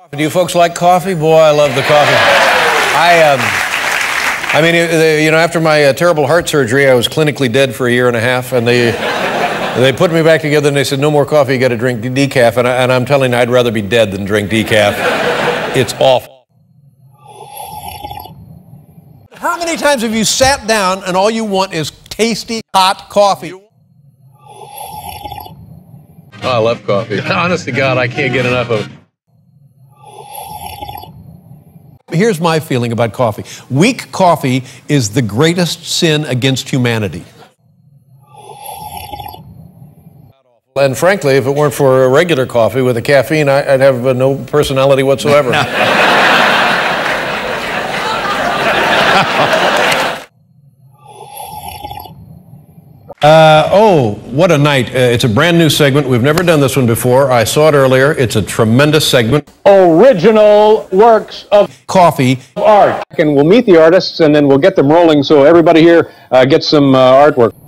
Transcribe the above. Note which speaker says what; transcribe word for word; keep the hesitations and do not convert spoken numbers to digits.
Speaker 1: Do you folks like coffee? Boy, I love the coffee. I, um, I mean, you know, after my uh, terrible heart surgery, I was clinically dead for a year and a half, and they, they put me back together, and they said, no more coffee, you got to drink decaf, and, I, and I'm telling you, I'd rather be dead than drink decaf. It's awful. How many times have you sat down and all you want is tasty, hot coffee? Oh, I love coffee. Honest to God, I can't get enough of it. Here's my feeling about coffee. Weak coffee is the greatest sin against humanity. And frankly, if it weren't for a regular coffee with the caffeine, I'd have no personality whatsoever. Uh, oh, what a night. Uh, it's a brand new segment. We've never done this one before. I saw it earlier. It's a tremendous segment.
Speaker 2: Original works of
Speaker 1: coffee
Speaker 2: art. And we'll meet the artists and then we'll get them rolling so everybody here uh, gets some uh, artwork.